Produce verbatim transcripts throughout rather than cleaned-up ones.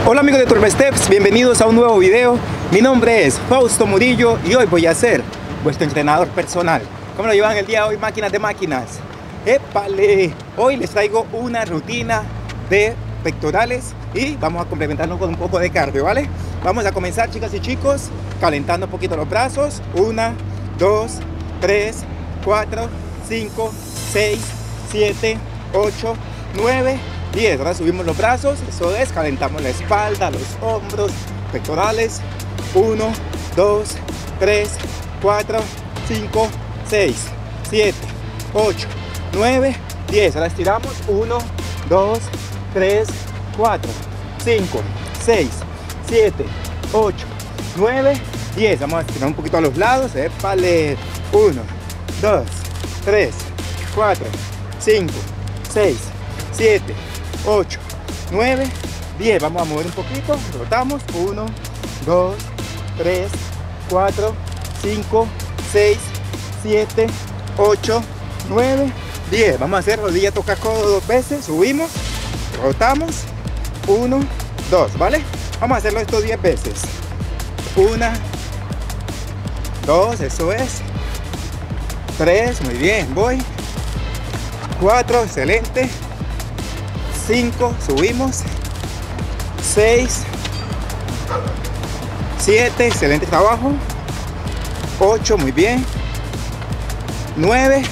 Hola amigos de Turbo Steps, bienvenidos a un nuevo video. Mi nombre es Fausto Murillo y hoy voy a ser vuestro entrenador personal. ¿Cómo lo llevan el día de hoy, máquinas de máquinas? ¡Épale! Hoy les traigo una rutina de pectorales y vamos a complementarnos con un poco de cardio, ¿vale? Vamos a comenzar, chicas y chicos, calentando un poquito los brazos. Una, dos, tres, cuatro, cinco, seis, siete, ocho, nueve, diez. Ahora subimos los brazos, eso es, calentamos la espalda, los hombros, pectorales. uno, dos, tres, cuatro, cinco, seis, siete, ocho, nueve, diez. Ahora estiramos. uno, dos, tres, cuatro, cinco, seis, siete, ocho, nueve, diez. Vamos a estirar un poquito a los lados. Épale. uno, dos, tres, cuatro, cinco, seis, siete, ocho, nueve, diez. Vamos a mover un poquito, rotamos. uno, dos, tres, cuatro, cinco, seis, siete, ocho, nueve, diez. Vamos a hacer rodilla toca codo dos veces. Subimos, rotamos. uno, dos, ¿vale? Vamos a hacerlo esto diez veces. una, dos, eso es. tres, muy bien, voy. cuatro, excelente. cinco, subimos. seis, siete, excelente trabajo. ocho, muy bien. nueve,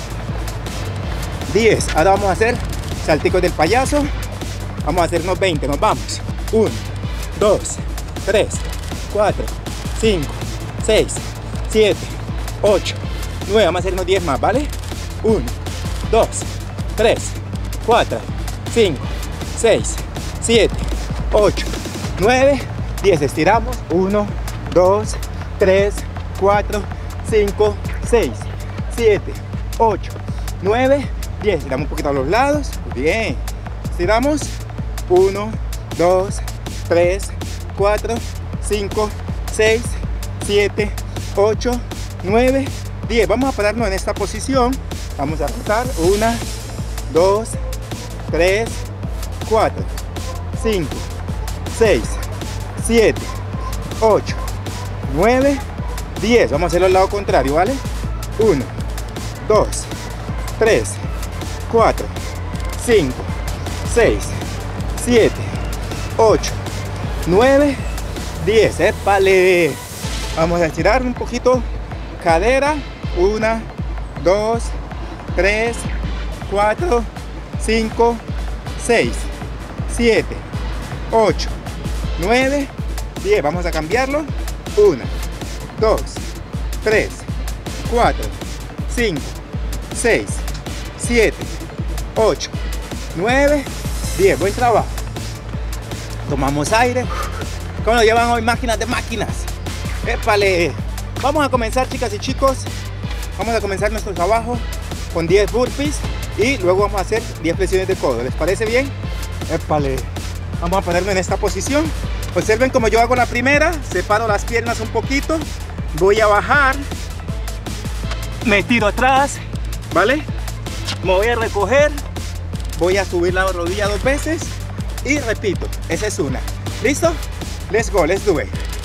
diez. Ahora vamos a hacer salticos del payaso. Vamos a hacer unos veinte, nos vamos. uno, dos, tres, cuatro, cinco, seis, siete, ocho, nueve. Vamos a hacer unos diez más, ¿vale? uno, dos, tres, cuatro, cinco, seis, siete, ocho, nueve, diez. Estiramos. uno, dos, tres, cuatro, cinco, seis, siete, ocho, nueve, diez. Estiramos un poquito a los lados. Bien. Estiramos. uno, dos, tres, cuatro, cinco, seis, siete, ocho, nueve, diez. Vamos a pararnos en esta posición. Vamos a rotar. uno, dos, tres, cuatro, cinco, seis, siete, ocho, nueve, diez. Vamos a hacerlo al lado contrario, ¿vale? uno, dos, tres, cuatro, cinco, seis, siete, ocho, nueve, diez. ¡Épale! Vamos a estirar un poquito cadera. uno, dos, tres, cuatro, cinco, seis, siete, ocho, nueve, diez. Vamos a cambiarlo. uno, dos, tres, cuatro, cinco, seis, siete, ocho, nueve, diez. Buen trabajo. Tomamos aire. ¿Cómo lo llevan hoy, máquinas de máquinas? ¡Épale! Vamos a comenzar, chicas y chicos. Vamos a comenzar nuestro trabajo con diez burpees y luego vamos a hacer diez flexiones de codo. ¿Les parece bien? ¡Épale! Vamos a ponerme en esta posición. Observen como yo hago la primera. Separo las piernas un poquito. Voy a bajar. Me tiro atrás. ¿Vale? Me voy a recoger. Voy a subir la rodilla dos veces. Y repito. Esa es una. ¿Listo? Let's go, let's do it.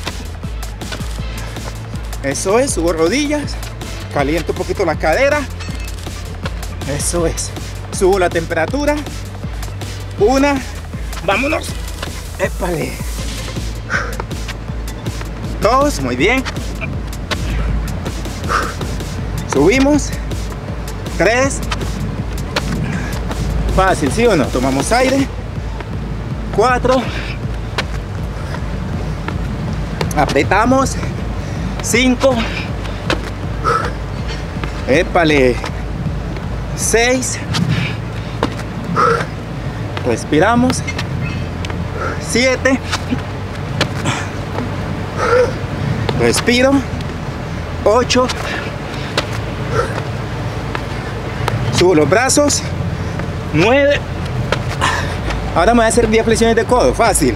Eso es. Subo rodillas. Caliento un poquito la cadera. Eso es. Subo la temperatura. Una. Vámonos. Épale. Dos. Muy bien. Subimos. Tres. Fácil, ¿sí o no? Tomamos aire. Cuatro. Apretamos. Cinco. Épale. seis. Respiramos. siete. Respiro. ocho. Subo los brazos. nueve. Ahora me voy a hacer diez flexiones de codo. Fácil.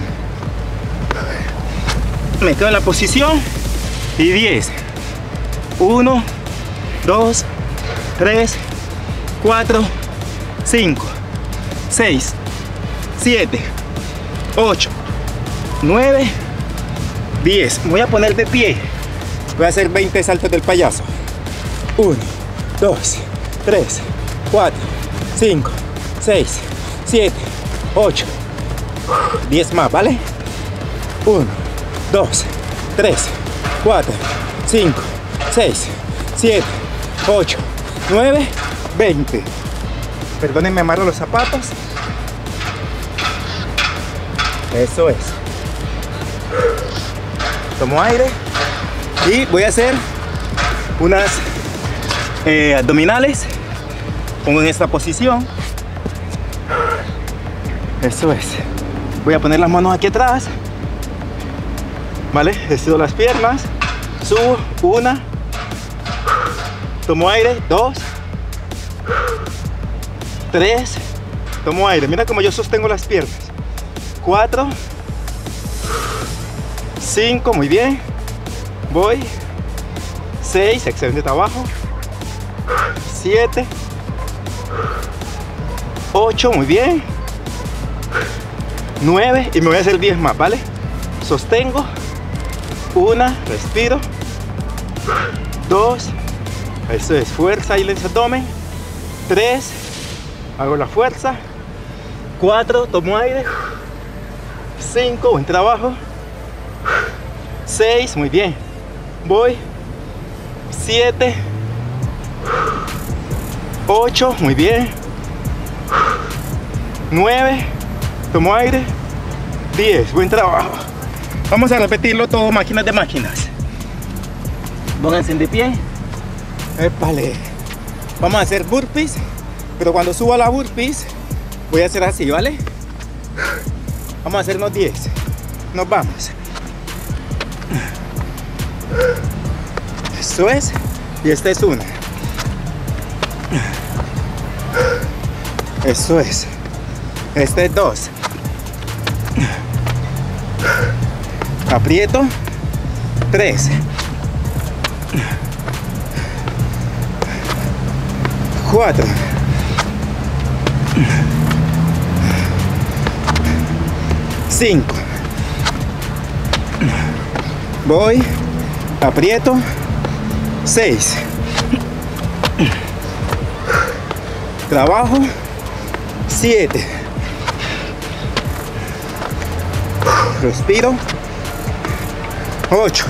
Me quedo en la posición. Y diez. uno, dos, tres, cuatro, cinco, seis, siete, ocho, nueve, diez. Me voy a poner de pie. Voy a hacer veinte saltos del payaso. uno, dos, tres, cuatro, cinco, seis, siete, ocho, diez más, ¿vale? uno, dos, tres, cuatro, cinco, seis, siete, ocho, nueve, veinte. Perdónenme, me amarro los zapatos. Eso es. Tomo aire y voy a hacer unas eh, abdominales. Pongo en esta posición. Eso es. Voy a poner las manos aquí atrás. Vale, estiro las piernas. Subo. Una. Tomo aire. Dos. Tres. Tomo aire. Mira cómo yo sostengo las piernas. Cuatro. Cinco. Muy bien. Voy. Seis. Excelente trabajo. Siete. Ocho. Muy bien. Nueve. Y me voy a hacer diez más, ¿vale? Sostengo. Una. Respiro. Dos. Eso es. Fuerza y el abdomen. Tres. Hago la fuerza. Cuatro. Tomo aire. Cinco. Buen trabajo. Seis. Muy bien. Voy. Siete. Ocho. Muy bien. Nueve. Tomo aire. Diez. Buen trabajo. Vamos a repetirlo todo, máquinas de máquinas. Pónganse de pie. Épale. Vamos a hacer burpees. Pero cuando suba la burpees, voy a hacer así, ¿vale? Vamos a hacernos diez. Nos vamos. Eso es. Y esta es una. Eso es. Este es dos. Aprieto. Tres. Cuatro. Cinco. Voy. Aprieto. Seis. Trabajo. Siete. Respiro. Ocho.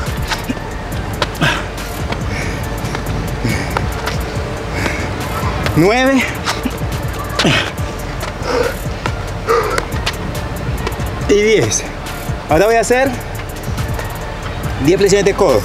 Nueve. Y diez. Ahora voy a hacer diez flexiones de codo.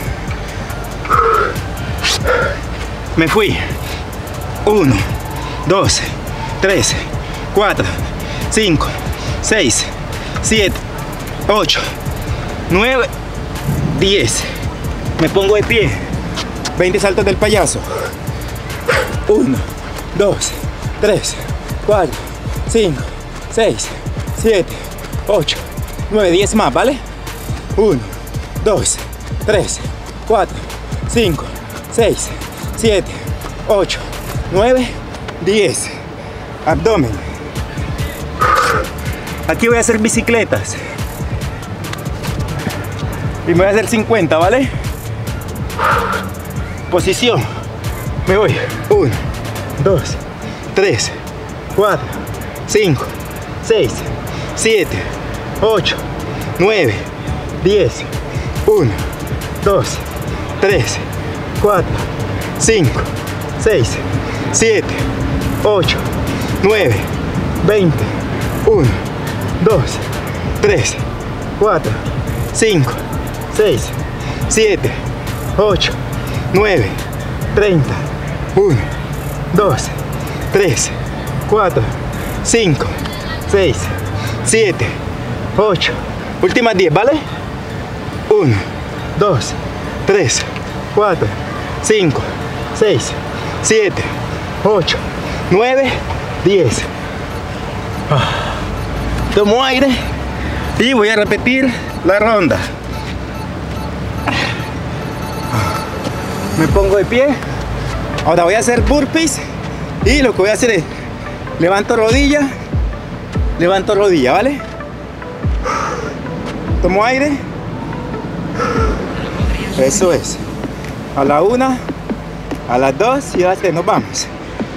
Me fui. uno, dos, tres, cuatro, cinco, seis, siete, ocho, nueve, diez. Me pongo de pie. veinte saltos del payaso. uno, dos, tres, cuatro, cinco, seis, siete, ocho, nueve, diez más, ¿vale? uno, dos, tres, cuatro, cinco, seis, siete, ocho, nueve, diez. Abdomen. Aquí voy a hacer bicicletas. Y me voy a hacer cincuenta, ¿vale? Posición. Me voy. uno, dos, tres, cuatro, cinco, seis, siete, ocho, nueve, diez. uno, dos, tres, cuatro, cinco, seis, siete, ocho, nueve, veinte. uno, dos, tres, cuatro, cinco, seis, siete, ocho, nueve, treinta. uno, dos, tres, cuatro, cinco, seis, siete, ocho. Últimas diez, ¿vale? uno, dos, tres, cuatro, cinco, seis, siete, ocho, nueve, diez. Tomo aire y voy a repetir la ronda. Me pongo de pie. Ahora voy a hacer burpees y lo que voy a hacer es levanto rodilla, levanto rodilla, ¿vale? Tomo aire. Eso es. A la una, a las dos y a las tres nos vamos.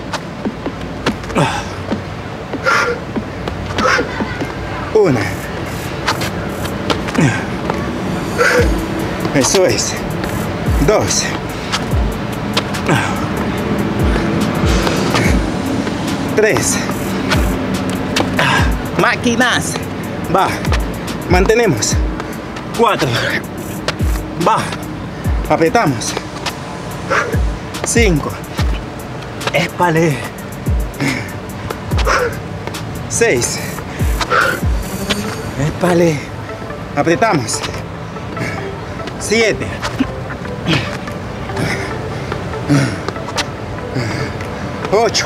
Una. Eso es. Dos. Tres. Máquinas. Va. Mantenemos. Cuatro. Va. Apretamos. Cinco. Espalé. Seis. Espalé. Apretamos. Siete. Ocho.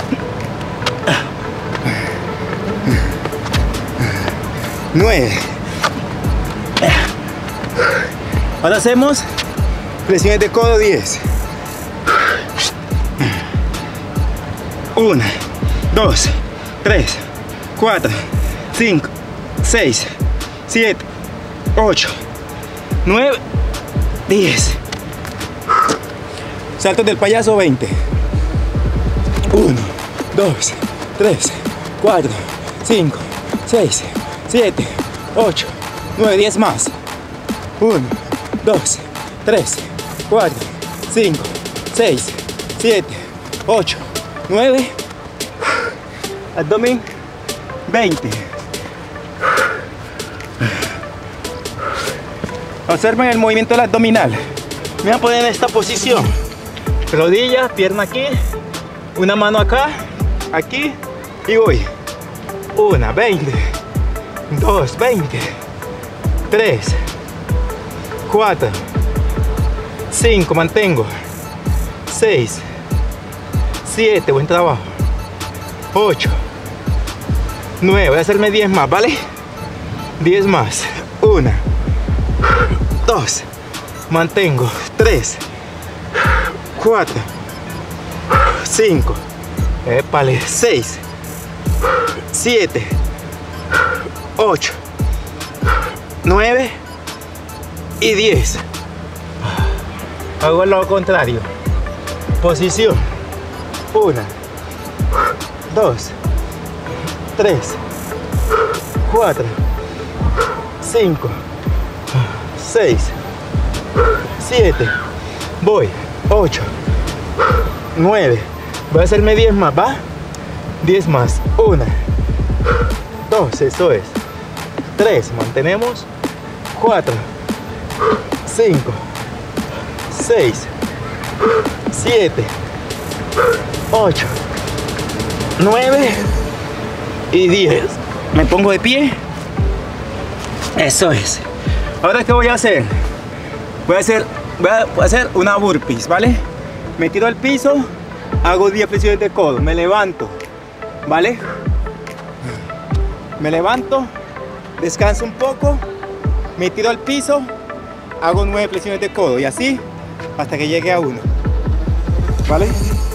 Nueve. Ahora hacemos flexiones de codo. Diez. Una, dos, tres, cuatro, cinco, seis, siete, ocho, nueve, diez. Saltos del payaso. Veinte. Uno, dos, tres, cuatro, cinco, seis, siete, ocho, nueve, diez más. Uno, dos, tres, cuatro, cinco, seis, siete, ocho, nueve. Abdomen. Veinte. Observen el movimiento del abdominal. Me voy a poner en esta posición. Rodilla, pierna aquí, una mano acá, aquí y voy. Una, veinte. Dos, veinte. Tres, cuatro, cinco, mantengo. Seis, siete, buen trabajo. Ocho, nueve, voy a hacerme diez más, ¿vale? diez más. Una, dos, mantengo. Tres, cuatro, cinco, épale, seis, siete, ocho, nueve y diez. Hago lo contrario. Posición. Una, dos, tres, cuatro, cinco, seis, siete, voy, ocho, nueve, voy a hacerme diez más, ¿va? diez más. Una, dos, eso es. Tres, mantenemos. Cuatro, cinco, seis, siete, ocho, nueve y diez. Me pongo de pie. Eso es. Ahora, ¿qué voy a hacer? Voy a hacer, voy a, voy a hacer una burpees, ¿vale? Me tiro al piso, hago diez flexiones de codo, me levanto, ¿vale? Me levanto, descanso un poco, me tiro al piso, hago nueve flexiones de codo y así hasta que llegue a uno, ¿vale?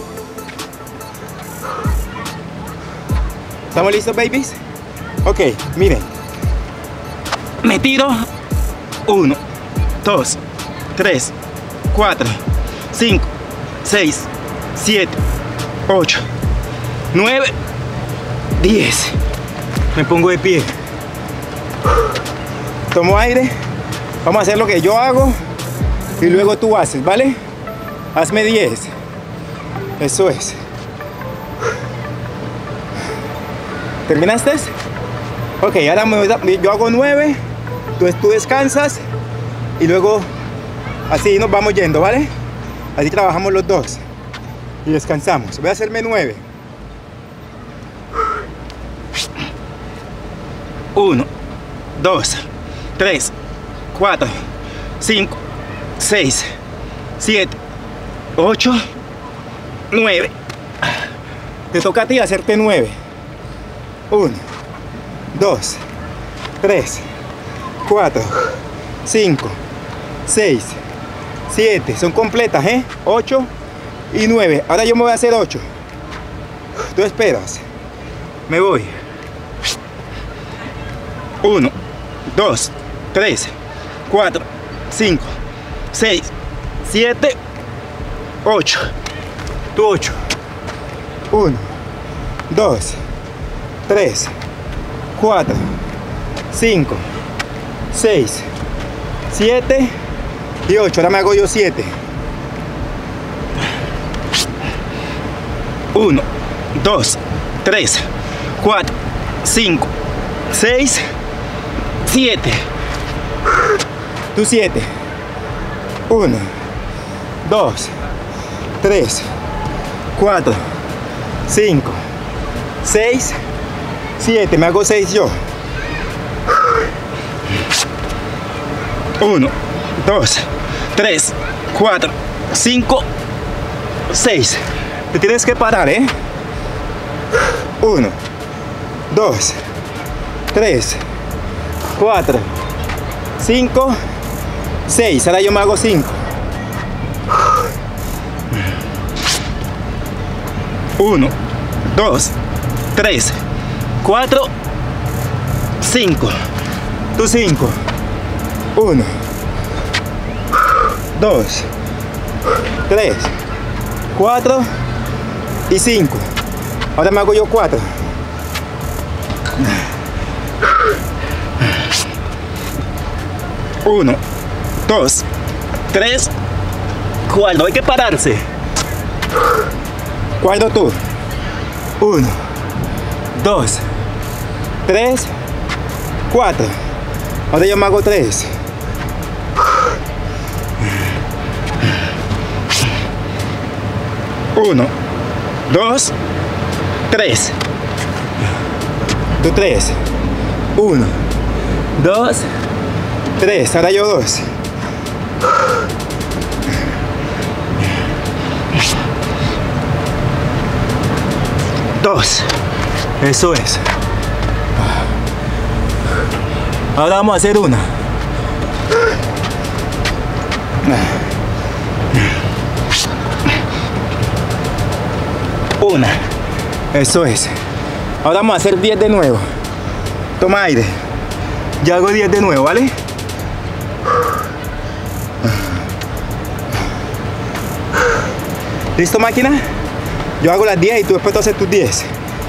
¿Estamos listos, babies? Ok, miren. Me tiro. Uno, dos, tres, cuatro, cinco, seis, siete, ocho, nueve, diez. Me pongo de pie. Tomo aire. Vamos a hacer lo que yo hago y luego tú haces, ¿vale? Hazme diez. Eso es. ¿Terminaste? Ok, ahora me, yo hago nueve, entonces tú descansas y luego así nos vamos yendo, ¿vale? Así trabajamos los dos y descansamos. Voy a hacerme nueve. Uno, dos, tres, cuatro, cinco, seis, siete, ocho, nueve. Te toca a ti hacerte nueve. Uno, dos, tres, cuatro, cinco, seis, siete. Son completas, ¿eh? ocho y nueve. Ahora yo me voy a hacer ocho. Tú esperas. Me voy. Uno, dos, tres, cuatro, cinco, seis, siete, ocho. Tu ocho. uno, dos, tres, cuatro, cinco, seis, siete y ocho. Ahora me hago yo siete. uno, dos, tres, cuatro, cinco, seis, siete. Tu siete. uno, dos, tres, cuatro, cinco, seis, siete. Me hago seis yo. uno, dos, tres, cuatro, cinco, seis. Te tienes que parar, ¿eh? uno, dos, tres, cuatro, cinco, seis. Ahora yo me hago cinco. uno, dos, tres, cuatro, cinco. Tu cinco. uno, dos, tres, cuatro y cinco. Ahora me hago yo cuatro. uno, dos, tres, cuatro. Hay que pararse. Cuatro tú. uno, dos, tres, cuatro. Ahora yo me hago tres. uno, dos, tres. Tu tres. uno, dos, tres. Ahora yo dos. dos. Eso es. Ahora vamos a hacer una. Una. Eso es. Ahora vamos a hacer diez de nuevo. Toma aire. Ya hago diez de nuevo, ¿vale? ¿Listo, máquina? Yo hago las diez y tú después tú haces tus diez.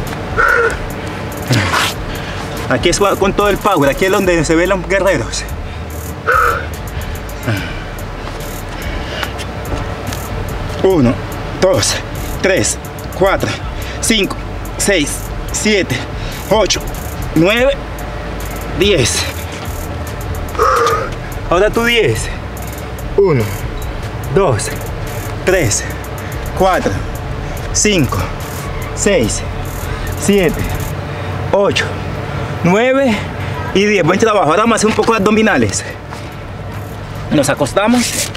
Aquí es con todo el power. Aquí es donde se ven los guerreros. uno, dos, tres, cuatro, cinco, seis, siete, ocho, nueve, diez. Ahora tú diez. uno, dos, tres, cuatro, cinco, seis, siete, ocho, nueve y diez. Buen trabajo. Ahora vamos a hacer un poco de abdominales. Nos acostamos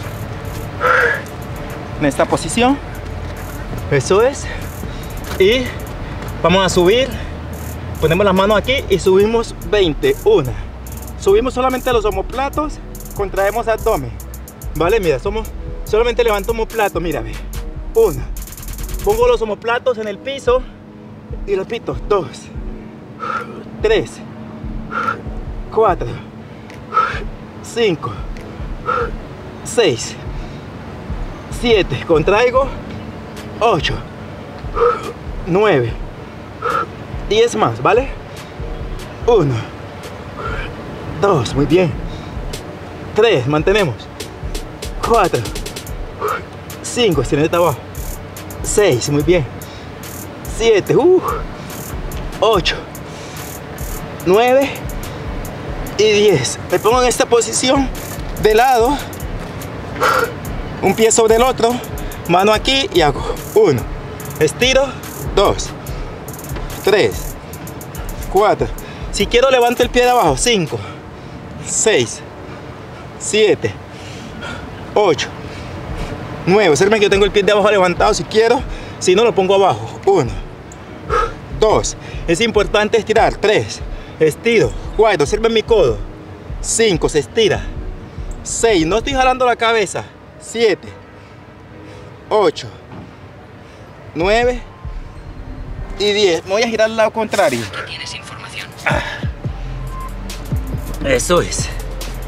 en esta posición. Eso es. Y vamos a subir. Ponemos las manos aquí y subimos veinte. Una. Subimos solamente los omoplatos. Contraemos abdomen. Vale, mira, somos solamente levanto omoplato. Mira, ve. Una. Pongo los omoplatos en el piso y repito. Dos, tres, cuatro, cinco, seis, siete. Contraigo. ocho, nueve, diez más, ¿vale? uno, dos, muy bien. tres, mantenemos. cuatro, cinco, excelente abajo. seis, muy bien. siete, uh, ocho, nueve y diez. Me pongo en esta posición de lado, un pie sobre el otro, mano aquí y hago uno, estiro, dos, tres, cuatro. Si quiero levanto el pie de abajo, cinco, seis, siete, ocho, nueve. Observen que yo tengo el pie de abajo levantado si quiero, si no lo pongo abajo. uno, dos, es importante estirar. tres, estiro. cuatro, observen mi codo. cinco, se estira. seis, no estoy jalando la cabeza. siete, ocho, nueve y diez. Me voy a girar al lado contrario. ¿Tienes información? Eso es.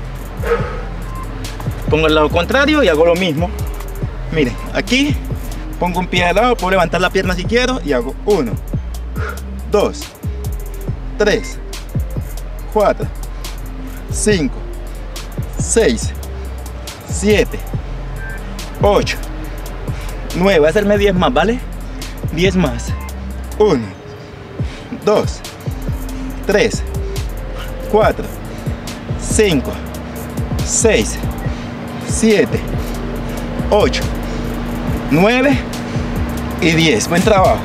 pongo el lado contrario y hago lo mismo. Miren, aquí pongo un pie de lado, puedo levantar la pierna si quiero y hago uno, dos, tres, cuatro, cinco, seis, siete, ocho, nueve. Voy a hacerme diez más, ¿vale? diez más. uno, dos, tres, cuatro, cinco, seis, siete, ocho, nueve y diez. Buen trabajo.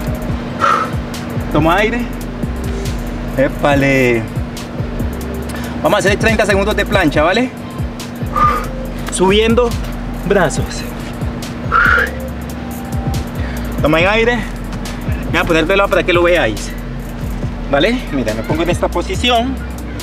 Toma aire. Épale. Vamos a hacer treinta segundos de plancha, ¿vale? Subiendo brazos. Toma aire. Me voy a poner de lado para que lo veáis, ¿vale? Mira, me pongo en esta posición,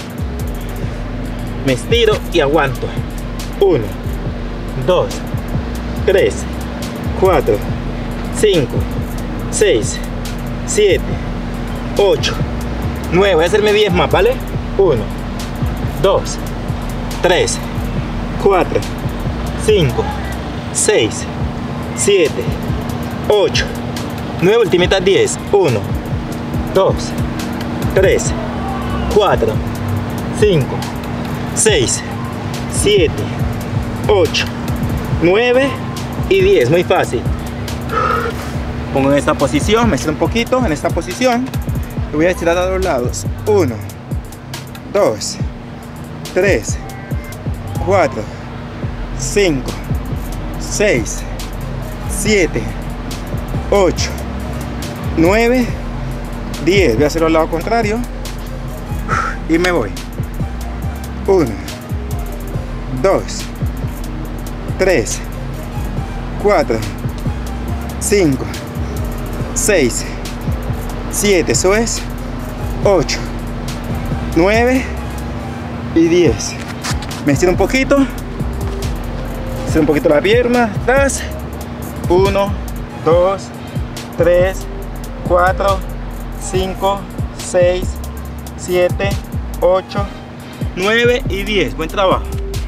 me estiro y aguanto. uno, dos, tres, cuatro, cinco, seis, siete, ocho, nueve. Voy a hacerme diez más, ¿vale? uno, dos, tres, cuatro, cinco, seis, siete, ocho, nueve. Ultimita diez. uno, dos, tres, cuatro, cinco, seis, siete, ocho, nueve y diez. Muy fácil. Pongo en esta posición, me estiro un poquito en esta posición. Lo voy a estirar a los lados. uno, dos, tres, cuatro, cinco, seis, siete, ocho, nueve, diez. Voy a hacerlo al lado contrario y me voy. uno, dos, tres, cuatro, cinco, seis, siete. Eso es ocho, nueve y diez. Me estiro un poquito, estiro un poquito la pierna atrás. uno, dos, tres, cuatro, cinco, seis, siete, ocho, nueve y diez. Buen trabajo.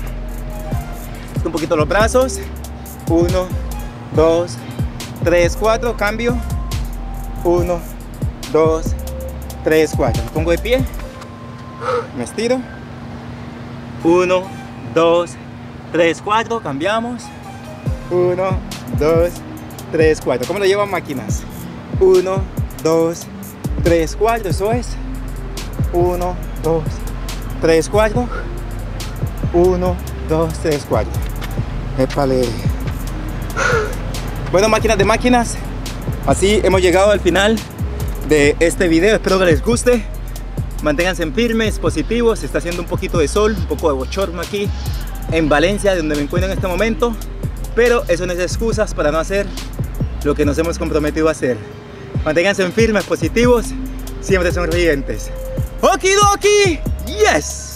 Un poquito los brazos. uno, dos, tres, cuatro. Cambio. uno, dos, tres, cuatro. Me pongo de pie. Me estiro. uno, dos, tres, cuatro. Cambiamos. uno, dos, tres, cuatro. ¿Cómo lo llevan máquinas? uno, dos, tres, cuatro. Eso es. uno, dos, tres, cuatro. uno, dos, tres, cuatro. Épale. Bueno, máquinas de máquinas, así hemos llegado al final de este video. Espero que les guste. Manténganse firmes, positivos. Está haciendo un poquito de sol, un poco de bochorno aquí en Valencia, donde me encuentro en este momento, pero eso no es excusas para no hacer lo que nos hemos comprometido a hacer. Manténganse firmes, positivos, siempre sonrientes. ¡Okidoki! ¡Yes!